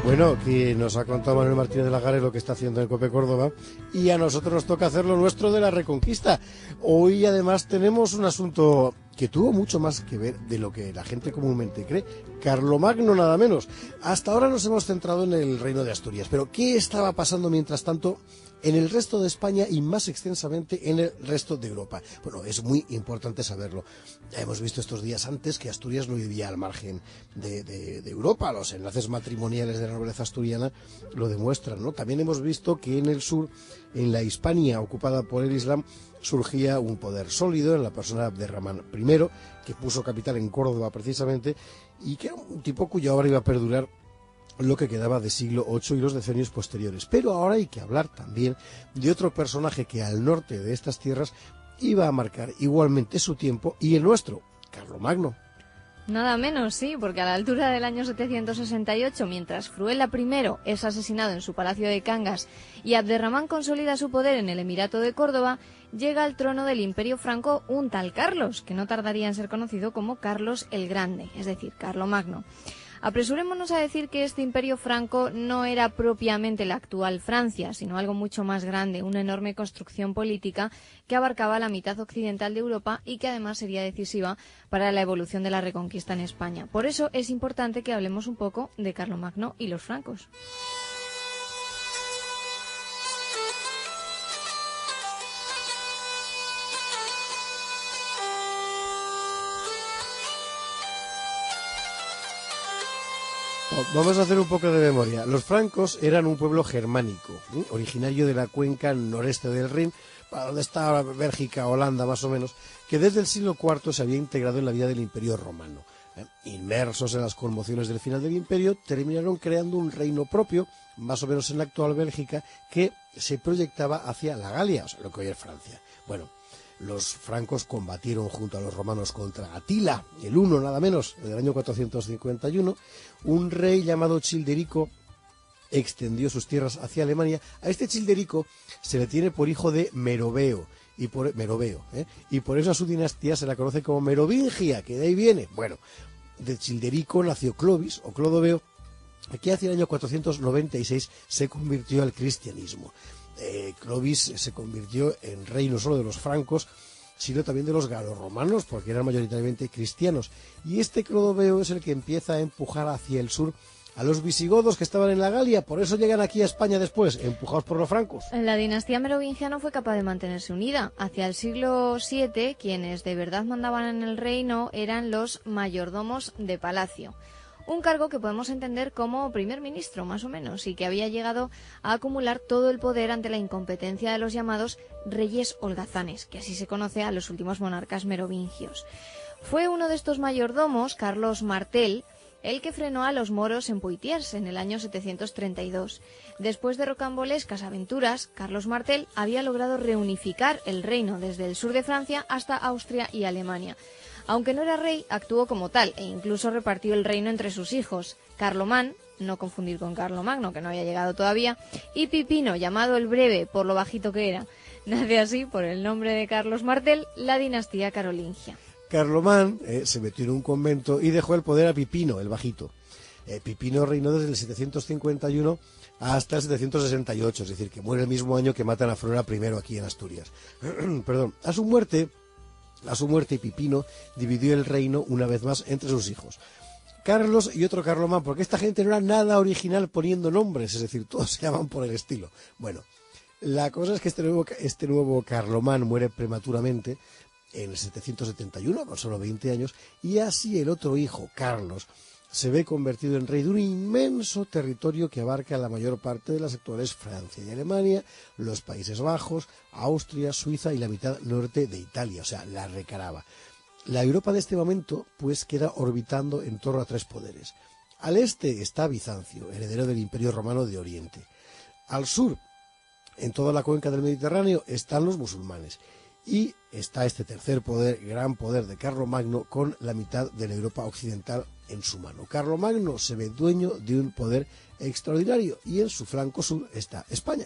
Bueno, que nos ha contado Manuel Martínez de Lagares lo que está haciendo en COPE Córdoba, y a nosotros nos toca hacer lo nuestro de la Reconquista. Hoy además tenemos un asunto que tuvo mucho más que ver de lo que la gente comúnmente cree. Carlomagno nada menos. Hasta ahora nos hemos centrado en el Reino de Asturias, pero ¿qué estaba pasando mientras tanto en el resto de España y más extensamente en el resto de Europa? Bueno, es muy importante saberlo. Ya hemos visto estos días antes que Asturias no vivía al margen de Europa. Los enlaces matrimoniales de la nobleza asturiana lo demuestran, ¿no? También hemos visto que en el sur, en la Hispania ocupada por el Islam, surgía un poder sólido en la persona de Abderramán I, que puso capital en Córdoba precisamente, y que era un tipo cuya obra iba a perdurar lo que quedaba de siglo VIII y los decenios posteriores. Pero ahora hay que hablar también de otro personaje que al norte de estas tierras iba a marcar igualmente su tiempo y el nuestro, Carlomagno. Nada menos, sí, porque a la altura del año 768, mientras Fruela I es asesinado en su palacio de Cangas y Abderramán consolida su poder en el Emirato de Córdoba, llega al trono del Imperio Franco un tal Carlos, que no tardaría en ser conocido como Carlos el Grande, es decir, Carlomagno. Apresurémonos a decir que este imperio franco no era propiamente la actual Francia, sino algo mucho más grande, una enorme construcción política que abarcaba la mitad occidental de Europa y que además sería decisiva para la evolución de la Reconquista en España. Por eso es importante que hablemos un poco de Carlomagno y los francos. Vamos a hacer un poco de memoria. Los francos eran un pueblo germánico, originario de la cuenca noreste del Rin, para donde está ahora Bélgica, Holanda más o menos, que desde el siglo IV se había integrado en la vida del Imperio Romano. Inmersos en las conmociones del final del Imperio, terminaron creando un reino propio, más o menos en la actual Bélgica, que se proyectaba hacia la Galia, o sea, lo que hoy es Francia. Bueno, los francos combatieron junto a los romanos contra Atila, el Huno nada menos, en el año 451. Un rey llamado Childerico extendió sus tierras hacia Alemania. A este Childerico se le tiene por hijo de Meroveo, y por eso a su dinastía se la conoce como Merovingia, que de ahí viene. Bueno, de Childerico nació Clovis, o Clodoveo, que hacia el año 496 se convirtió al cristianismo. Clovis se convirtió en rey no solo de los francos, sino también de los galorromanos, porque eran mayoritariamente cristianos. Y este Clodoveo es el que empieza a empujar hacia el sur a los visigodos que estaban en la Galia. Por eso llegan aquí a España después, empujados por los francos. La dinastía merovingia no fue capaz de mantenerse unida. Hacia el siglo VII, quienes de verdad mandaban en el reino eran los mayordomos de palacio. Un cargo que podemos entender como primer ministro, más o menos, y que había llegado a acumular todo el poder ante la incompetencia de los llamados reyes holgazanes, que así se conoce a los últimos monarcas merovingios. Fue uno de estos mayordomos, Carlos Martel, el que frenó a los moros en Poitiers en el año 732. Después de rocambolescas aventuras, Carlos Martel había logrado reunificar el reino desde el sur de Francia hasta Austria y Alemania. Aunque no era rey, actuó como tal e incluso repartió el reino entre sus hijos, Carlomán, no confundir con Carlomagno, que no había llegado todavía, y Pipino, llamado el Breve por lo bajito que era. Nace así, por el nombre de Carlos Martel, la dinastía carolingia. Carlomán se metió en un convento y dejó el poder a Pipino, el bajito. Pipino reinó desde el 751 hasta el 768, es decir, que muere el mismo año que matan a Fruela I aquí en Asturias. Perdón. A su muerte, Pipino dividió el reino una vez más entre sus hijos, Carlos y otro Carlomán, porque esta gente no era nada original poniendo nombres, es decir, todos se llaman por el estilo. Bueno, la cosa es que este nuevo Carlomán muere prematuramente en el 771, con solo 20 años, y así el otro hijo, Carlos, se ve convertido en rey de un inmenso territorio que abarca la mayor parte de las actuales Francia y Alemania, los Países Bajos, Austria, Suiza y la mitad norte de Italia, o sea, la recaraba. La Europa de este momento, pues, queda orbitando en torno a tres poderes. Al este está Bizancio, heredero del Imperio Romano de Oriente. Al sur, en toda la cuenca del Mediterráneo, están los musulmanes. Y está este tercer poder, gran poder de Carlomagno, con la mitad de la Europa occidental en su mano. Carlomagno se ve dueño de un poder extraordinario y en su flanco sur está España.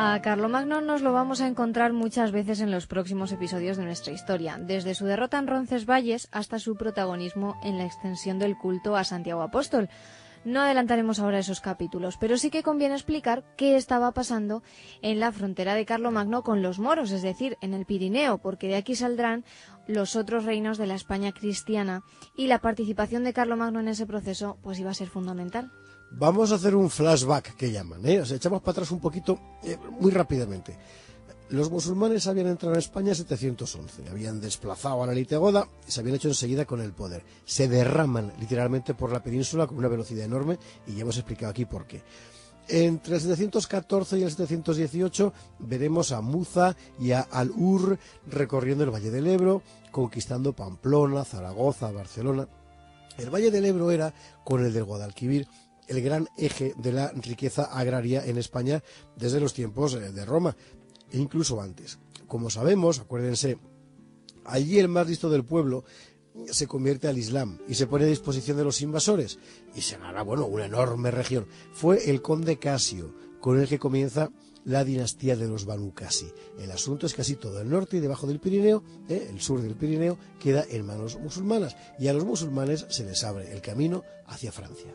A Carlomagno nos lo vamos a encontrar muchas veces en los próximos episodios de nuestra historia, desde su derrota en Roncesvalles hasta su protagonismo en la extensión del culto a Santiago Apóstol. No adelantaremos ahora esos capítulos, pero sí que conviene explicar qué estaba pasando en la frontera de Carlomagno con los moros, es decir, en el Pirineo, porque de aquí saldrán los otros reinos de la España cristiana y la participación de Carlomagno en ese proceso pues iba a ser fundamental. Vamos a hacer un flashback, que llaman, ¿eh? O sea, echamos para atrás un poquito, muy rápidamente. Los musulmanes habían entrado en España en 711, habían desplazado a la élite goda y se habían hecho enseguida con el poder. Se derraman literalmente por la península con una velocidad enorme y ya hemos explicado aquí por qué. Entre el 714 y el 718 veremos a Muza y a Al-Ur recorriendo el Valle del Ebro, conquistando Pamplona, Zaragoza, Barcelona. El Valle del Ebro era, con el del Guadalquivir, el gran eje de la riqueza agraria en España desde los tiempos de Roma, e incluso antes. Como sabemos, acuérdense, allí el más listo del pueblo se convierte al Islam y se pone a disposición de los invasores y se gana, bueno, una enorme región. Fue el conde Casio con el que comienza la dinastía de los Banu Casi. El asunto es que casi todo el norte y debajo del Pirineo, el sur del Pirineo, queda en manos musulmanas y a los musulmanes se les abre el camino hacia Francia.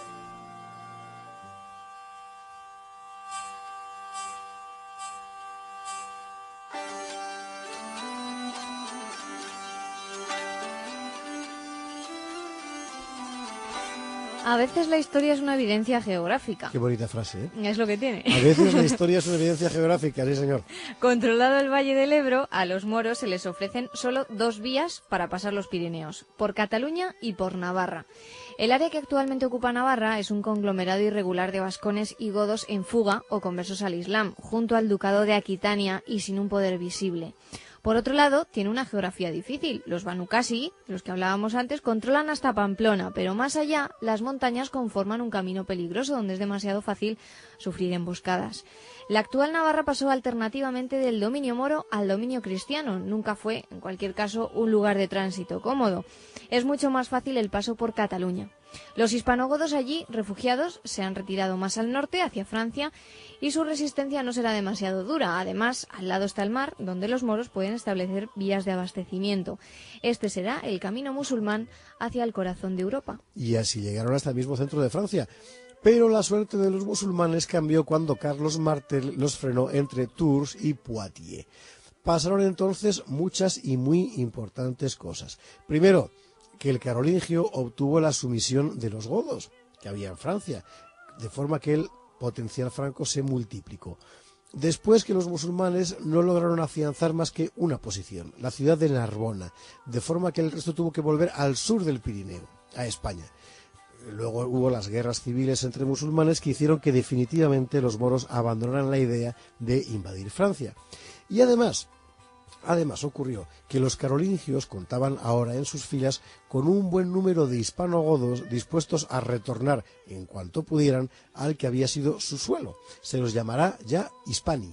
A veces la historia es una evidencia geográfica. Qué bonita frase, ¿eh? Es lo que tiene. A veces la historia es una evidencia geográfica, sí señor. Controlado el Valle del Ebro, a los moros se les ofrecen solo 2 vías para pasar los Pirineos, por Cataluña y por Navarra. El área que actualmente ocupa Navarra es un conglomerado irregular de vascones y godos en fuga o conversos al Islam, junto al ducado de Aquitania y sin un poder visible. Por otro lado, tiene una geografía difícil. Los Banu Casi, los que hablábamos antes, controlan hasta Pamplona, pero más allá, las montañas conforman un camino peligroso donde es demasiado fácil sufrir emboscadas. La actual Navarra pasó alternativamente del dominio moro al dominio cristiano. Nunca fue, en cualquier caso, un lugar de tránsito cómodo. Es mucho más fácil el paso por Cataluña. Los hispanogodos allí, refugiados, se han retirado más al norte, hacia Francia, y su resistencia no será demasiado dura. Además, al lado está el mar, donde los moros pueden establecer vías de abastecimiento. Este será el camino musulmán hacia el corazón de Europa. Y así llegaron hasta el mismo centro de Francia. Pero la suerte de los musulmanes cambió cuando Carlos Martel los frenó entre Tours y Poitiers. Pasaron entonces muchas y muy importantes cosas. Primero, que el carolingio obtuvo la sumisión de los godos, que había en Francia, de forma que el potencial franco se multiplicó. Después, que los musulmanes no lograron afianzar más que una posición, la ciudad de Narbona, de forma que el resto tuvo que volver al sur del Pirineo, a España. Luego hubo las guerras civiles entre musulmanes que hicieron que definitivamente los moros abandonaran la idea de invadir Francia. Y además ocurrió que los carolingios contaban ahora en sus filas con un buen número de hispanogodos dispuestos a retornar en cuanto pudieran al que había sido su suelo. Se los llamará ya Hispani.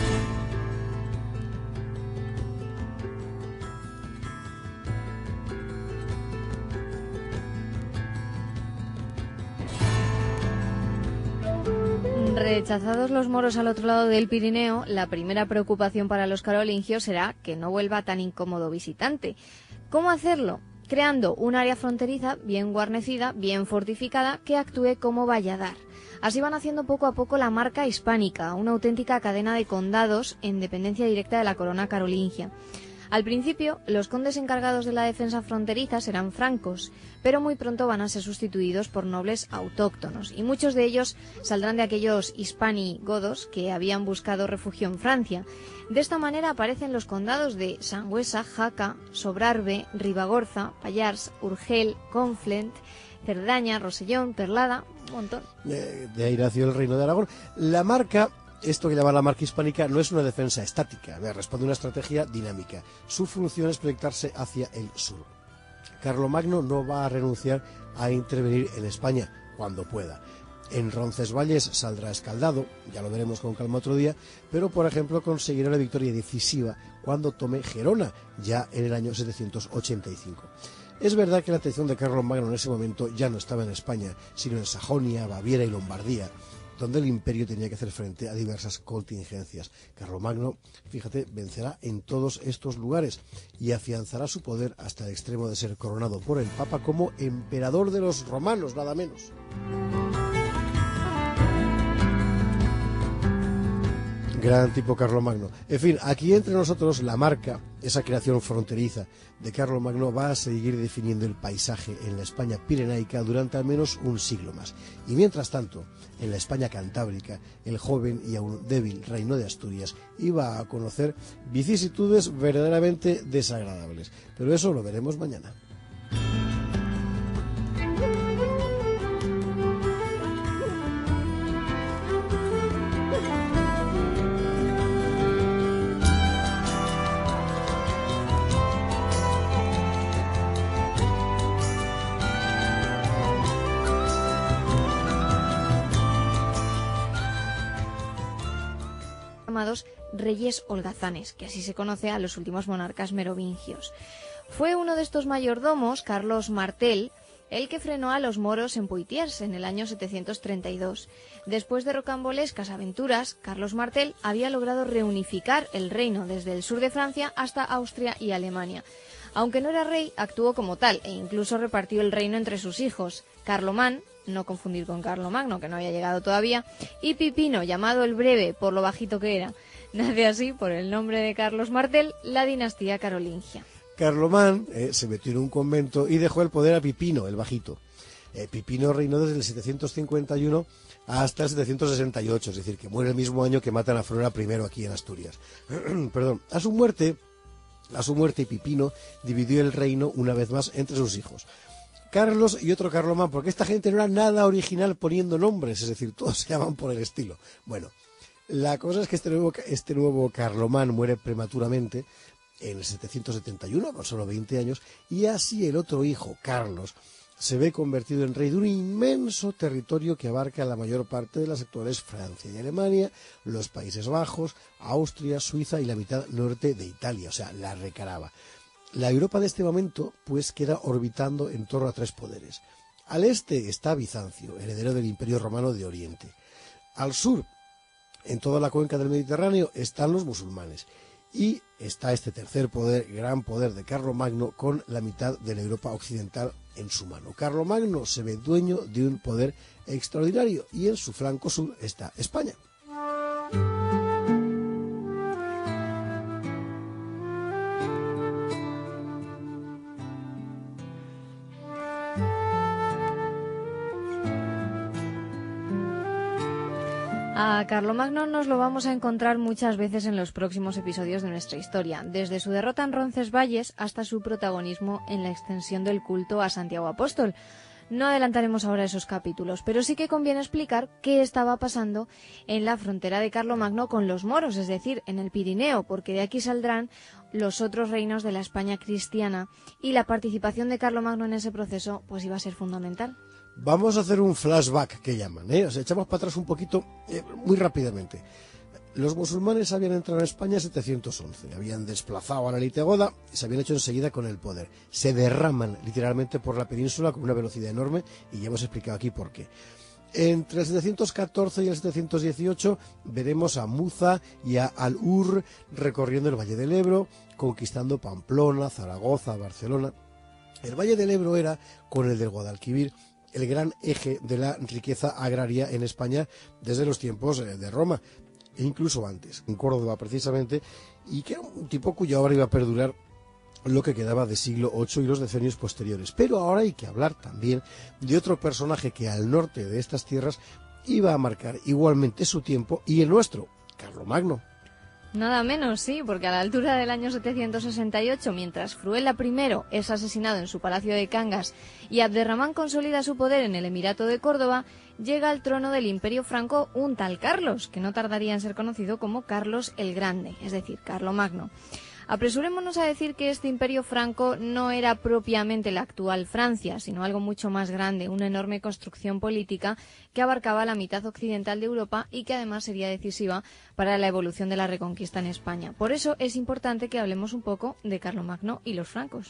Rechazados los moros al otro lado del Pirineo, la primera preocupación para los carolingios será que no vuelva tan incómodo visitante. ¿Cómo hacerlo? Creando un área fronteriza bien guarnecida, bien fortificada, que actúe como valladar. Así van haciendo poco a poco la marca hispánica, una auténtica cadena de condados en dependencia directa de la corona carolingia. Al principio, los condes encargados de la defensa fronteriza serán francos, pero muy pronto van a ser sustituidos por nobles autóctonos, y muchos de ellos saldrán de aquellos hispani-godos que habían buscado refugio en Francia. De esta manera aparecen los condados de Sangüesa, Jaca, Sobrarbe, Ribagorza, Pallars, Urgel, Conflent, Cerdaña, Rosellón, Perlada, un montón. De ahí nació el reino de Aragón. La marca... Esto que llama la marca hispánica no es una defensa estática, responde a una estrategia dinámica. Su función es proyectarse hacia el sur. Carlomagno no va a renunciar a intervenir en España cuando pueda. En Roncesvalles saldrá escaldado, ya lo veremos con calma otro día, pero por ejemplo conseguirá una victoria decisiva cuando tome Gerona, ya en el año 785. Es verdad que la atención de Carlomagno en ese momento ya no estaba en España, sino en Sajonia, Baviera y Lombardía. donde el imperio tenía que hacer frente a diversas contingencias. Carlomagno, fíjate, vencerá en todos estos lugares y afianzará su poder hasta el extremo de ser coronado por el Papa como emperador de los romanos, nada menos. Gran tipo Carlomagno. En fin, aquí entre nosotros la marca, esa creación fronteriza de Carlomagno, va a seguir definiendo el paisaje en la España pirenaica durante al menos un siglo más. Y mientras tanto, en la España cantábrica, el joven y aún débil reino de Asturias iba a conocer vicisitudes verdaderamente desagradables. Pero eso lo veremos mañana. Llamados reyes holgazanes, que así se conoce a los últimos monarcas merovingios. Fue uno de estos mayordomos, Carlos Martel, el que frenó a los moros en Poitiers en el año 732. Después de rocambolescas aventuras, Carlos Martel había logrado reunificar el reino desde el sur de Francia hasta Austria y Alemania. Aunque no era rey, actuó como tal e incluso repartió el reino entre sus hijos, Carlomán, no confundir con Carlomagno, que no había llegado todavía, y Pipino, llamado el Breve por lo bajito que era. Nace así, por el nombre de Carlos Martel, la dinastía carolingia. Carlomán se metió en un convento y dejó el poder a Pipino, el bajito. Pipino reinó desde el 751 hasta el 768, es decir, que muere el mismo año que matan a Flora I aquí en Asturias. Perdón. A su muerte, Pipino dividió el reino una vez más entre sus hijos, Carlos y otro Carlomán, porque esta gente no era nada original poniendo nombres, es decir, todos se llaman por el estilo. Bueno, la cosa es que este nuevo Carlomán muere prematuramente en el 771, con solo 20 años, y así el otro hijo, Carlos, se ve convertido en rey de un inmenso territorio que abarca la mayor parte de las actuales Francia y Alemania, los Países Bajos, Austria, Suiza y la mitad norte de Italia, o sea, la recaraba. La Europa de este momento, pues, queda orbitando en torno a tres poderes. Al este está Bizancio, heredero del Imperio Romano de Oriente. Al sur, en toda la cuenca del Mediterráneo, están los musulmanes. Y está este tercer poder, gran poder de Carlomagno, con la mitad de la Europa occidental en su mano. Carlomagno se ve dueño de un poder extraordinario y en su flanco sur está España. A Carlomagno nos lo vamos a encontrar muchas veces en los próximos episodios de nuestra historia, desde su derrota en Roncesvalles hasta su protagonismo en la extensión del culto a Santiago Apóstol. No adelantaremos ahora esos capítulos, pero sí que conviene explicar qué estaba pasando en la frontera de Carlomagno con los moros, es decir, en el Pirineo, porque de aquí saldrán los otros reinos de la España cristiana y la participación de Carlomagno en ese proceso pues iba a ser fundamental. Vamos a hacer un flashback, que llaman, O sea, echamos para atrás un poquito, muy rápidamente. Los musulmanes habían entrado en España en 711, habían desplazado a la élite goda y se habían hecho enseguida con el poder. Se derraman literalmente por la península con una velocidad enorme y ya hemos explicado aquí por qué. Entre el 714 y el 718 veremos a Muza y a Al-Ur recorriendo el Valle del Ebro, conquistando Pamplona, Zaragoza, Barcelona. El Valle del Ebro era, con el del Guadalquivir, el gran eje de la riqueza agraria en España desde los tiempos de Roma, e incluso antes, en Córdoba precisamente, y que era un tipo cuya obra iba a perdurar lo que quedaba de siglo VIII y los decenios posteriores. Pero ahora hay que hablar también de otro personaje que al norte de estas tierras iba a marcar igualmente su tiempo y el nuestro, Carlomagno. Nada menos, sí, porque a la altura del año 768, mientras Fruela I es asesinado en su palacio de Cangas y Abderramán consolida su poder en el Emirato de Córdoba, llega al trono del Imperio Franco un tal Carlos, que no tardaría en ser conocido como Carlos el Grande, es decir, Carlomagno. Apresurémonos a decir que este imperio franco no era propiamente la actual Francia, sino algo mucho más grande, una enorme construcción política que abarcaba la mitad occidental de Europa y que además sería decisiva para la evolución de la Reconquista en España. Por eso es importante que hablemos un poco de Carlomagno y los francos.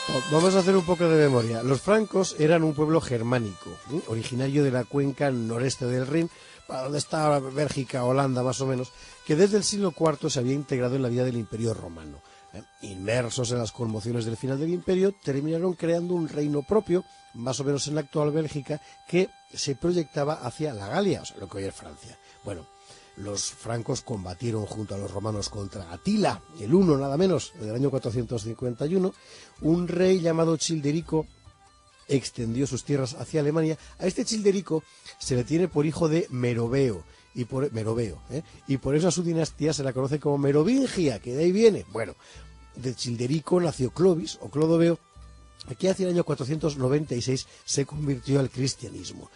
Vamos a hacer un poco de memoria. Los francos eran un pueblo germánico, originario de la cuenca noreste del Rin, para donde está Bélgica, Holanda más o menos, que desde el siglo IV se había integrado en la vida del Imperio Romano. Inmersos en las conmociones del final del Imperio, terminaron creando un reino propio, más o menos en la actual Bélgica, que se proyectaba hacia la Galia, o sea, lo que hoy es Francia. Bueno, los francos combatieron junto a los romanos contra Atila, el Huno nada menos, en el año 451. Un rey llamado Childerico extendió sus tierras hacia Alemania. A este Childerico se le tiene por hijo de Meroveo, y por eso a su dinastía se la conoce como Merovingia, que de ahí viene. Bueno, de Childerico nació Clovis, o Clodoveo, que hacia el año 496 se convirtió al cristianismo.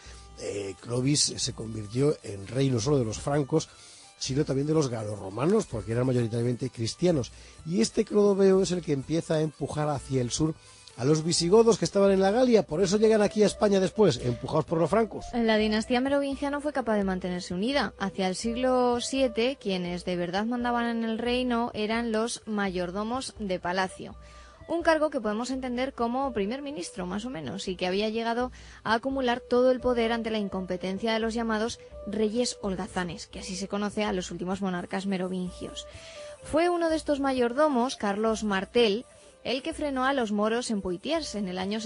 Clovis se convirtió en rey no solo de los francos, sino también de los galorromanos, porque eran mayoritariamente cristianos. Y este Clodoveo es el que empieza a empujar hacia el sur a los visigodos que estaban en la Galia. Por eso llegan aquí a España después, empujados por los francos. La dinastía merovingia no fue capaz de mantenerse unida. Hacia el siglo VII, quienes de verdad mandaban en el reino eran los mayordomos de palacio. Un cargo que podemos entender como primer ministro, más o menos, y que había llegado a acumular todo el poder ante la incompetencia de los llamados reyes holgazanes, que así se conoce a los últimos monarcas merovingios. Fue uno de estos mayordomos, Carlos Martel, el que frenó a los moros en Poitiers en el año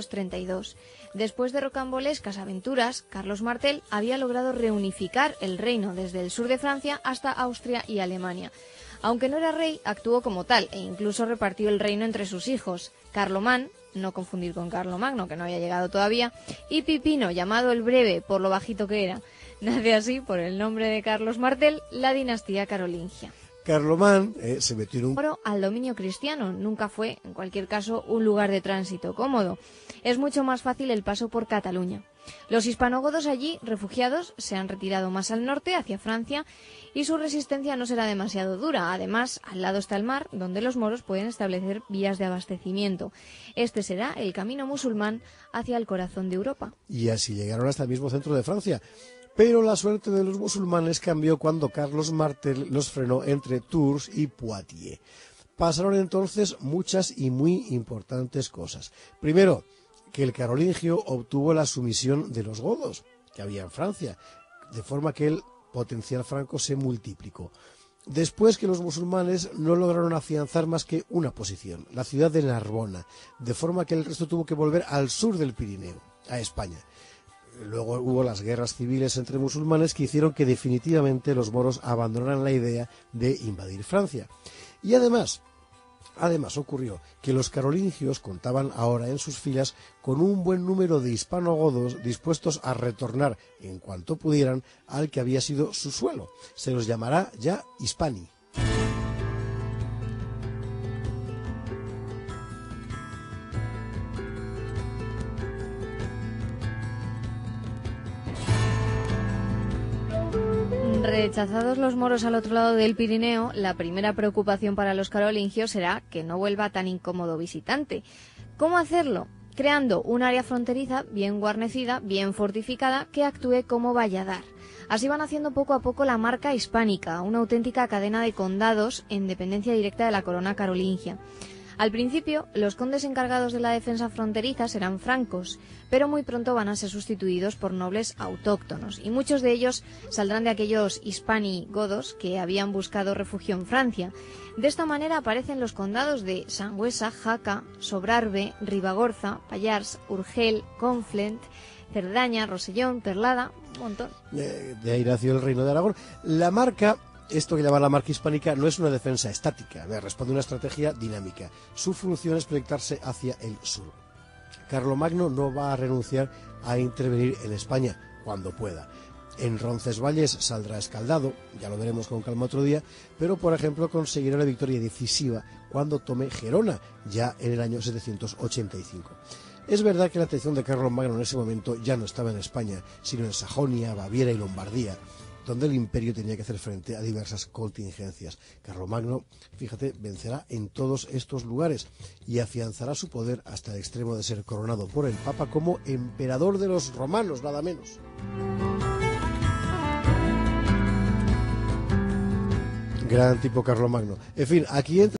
732. Después de rocambolescas aventuras, Carlos Martel había logrado reunificar el reino desde el sur de Francia hasta Austria y Alemania. Aunque no era rey, actuó como tal e incluso repartió el reino entre sus hijos, Carlomán, no confundir con Carlomagno, que no había llegado todavía, y Pipino, llamado el Breve por lo bajito que era. Nace así, por el nombre de Carlos Martel, la dinastía carolingia. Carlomán se metió en un... al dominio cristiano, nunca fue, en cualquier caso, un lugar de tránsito cómodo. Es mucho más fácil el paso por Cataluña. Los hispanogodos allí, refugiados, se han retirado más al norte, hacia Francia, y su resistencia no será demasiado dura. Además, al lado está el mar, donde los moros pueden establecer vías de abastecimiento. Este será el camino musulmán hacia el corazón de Europa. Y así llegaron hasta el mismo centro de Francia. Pero la suerte de los musulmanes cambió cuando Carlos Martel los frenó entre Tours y Poitiers. Pasaron entonces muchas y muy importantes cosas. Primero, que el carolingio obtuvo la sumisión de los godos, que había en Francia, de forma que el potencial franco se multiplicó. Después, que los musulmanes no lograron afianzar más que una posición, la ciudad de Narbona, de forma que el resto tuvo que volver al sur del Pirineo, a España. Luego hubo las guerras civiles entre musulmanes que hicieron que definitivamente los moros abandonaran la idea de invadir Francia. Y además ocurrió que los carolingios contaban ahora en sus filas con un buen número de hispanogodos dispuestos a retornar en cuanto pudieran al que había sido su suelo. Se los llamará ya hispani. Rechazados los moros al otro lado del Pirineo, la primera preocupación para los carolingios será que no vuelva tan incómodo visitante. ¿Cómo hacerlo? Creando un área fronteriza bien guarnecida, bien fortificada, que actúe como valladar. Así van haciendo poco a poco la marca hispánica, una auténtica cadena de condados en dependencia directa de la corona carolingia. Al principio, los condes encargados de la defensa fronteriza serán francos, pero muy pronto van a ser sustituidos por nobles autóctonos, y muchos de ellos saldrán de aquellos hispani-godos que habían buscado refugio en Francia. De esta manera aparecen los condados de Sangüesa, Jaca, Sobrarbe, Ribagorza, Pallars, Urgel, Conflent, Cerdaña, Rosellón, Perlada, un montón. De ahí nació el reino de Aragón. La marca... Esto que llama la marca hispánica no es una defensa estática, responde a una estrategia dinámica. Su función es proyectarse hacia el sur. Carlomagno no va a renunciar a intervenir en España cuando pueda. En Roncesvalles saldrá escaldado, ya lo veremos con calma otro día, pero por ejemplo conseguirá la victoria decisiva cuando tome Gerona, ya en el año 785. Es verdad que la atención de Carlomagno en ese momento ya no estaba en España, sino en Sajonia, Baviera y Lombardía, donde el imperio tenía que hacer frente a diversas contingencias. Carlomagno, fíjate, vencerá en todos estos lugares y afianzará su poder hasta el extremo de ser coronado por el Papa como emperador de los romanos, nada menos. Gran tipo Carlomagno. En fin, aquí entra